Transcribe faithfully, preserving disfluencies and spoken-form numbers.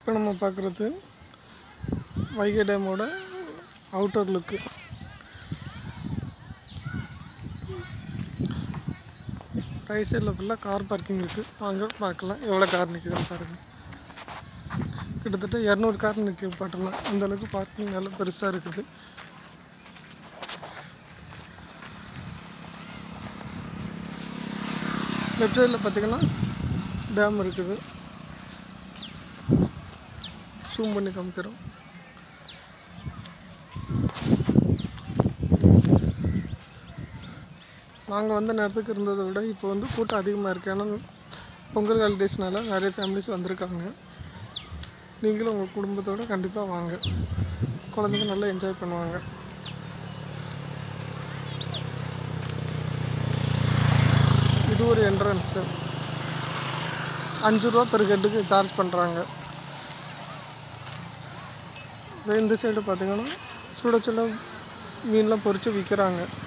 இப்போ நம்ம பார்க்குறது வைகை டேமோட அவுட்டர் லுக்கு. ரைட் சைடில் ஃபுல்லாக கார் பார்க்கிங் இருக்குது. வாங்க பார்க்கலாம் எவ்வளோ கார் நிற்குதுன்னு பாருங்கள். கிட்டத்தட்ட இரநூறு கார் நிற்க பாட்டலாம். அந்தளவுக்கு பார்க்கிங் நல்லா பெருசாக இருக்குது. லெஃப்ட் சைடில் பார்த்திங்கன்னா டேம் இருக்குது. ஜூம் பண்ணி காமிக்கிறோம். நாங்கள் வந்த நேரத்துக்கு இருந்ததை விட இப்போ வந்து கூட்டம் அதிகமாக இருக்குது. ஏன்னா பொங்கல் ஹாலிடேஸ்னால நிறைய ஃபேமிலிஸ் வந்திருக்காங்க. நீங்களும் உங்கள் குடும்பத்தோடு கண்டிப்பாக வாங்க. குழந்தைங்க நல்லா என்ஜாய் பண்ணுவாங்க. இது ஒரு என்ட்ரன்ஸு. அஞ்சு ரூபா பெர் ஹெட்டுக்கு சார்ஜ் பண்ணுறாங்க. இந்த சைடு பார்த்திங்கன்னா சுட சுட மீன்லாம் பொரித்து விற்கிறாங்க.